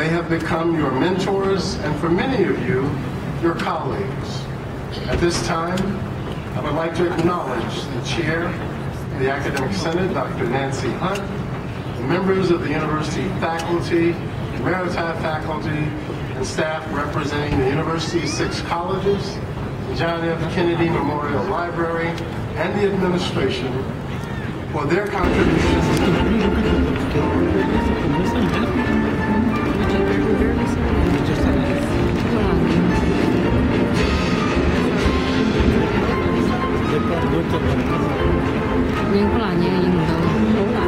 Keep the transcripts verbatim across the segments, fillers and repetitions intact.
They have become your mentors, and for many of you, your colleagues. At this time, I would like to acknowledge the Chair of the Academic Senate, Doctor Nancy Hunt, the members of the university faculty, maritime faculty, and staff representing the university's six colleges, the John F. Kennedy Memorial Library, and the administration for their contributions to Những cái là như những đồ đủ lại.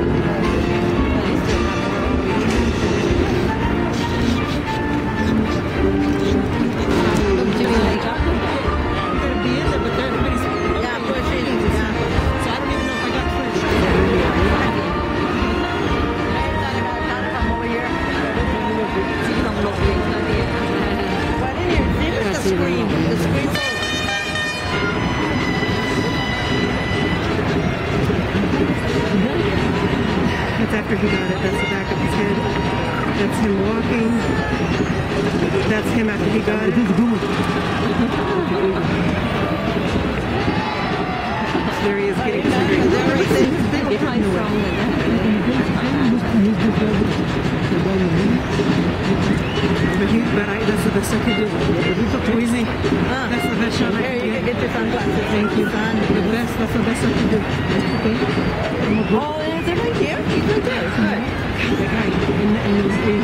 That's after he got it. That's the back of his head. That's him walking. That's him after he got it. There he is getting everything. But, he, but I, that's the best I could do. Weezy. Uh, that's the best shot I could do. Here, you can get your sunglasses. Thank you. The best. That's the best I could do. Okay. Oh, is it right here? He's right there. Good. The guy in, in, in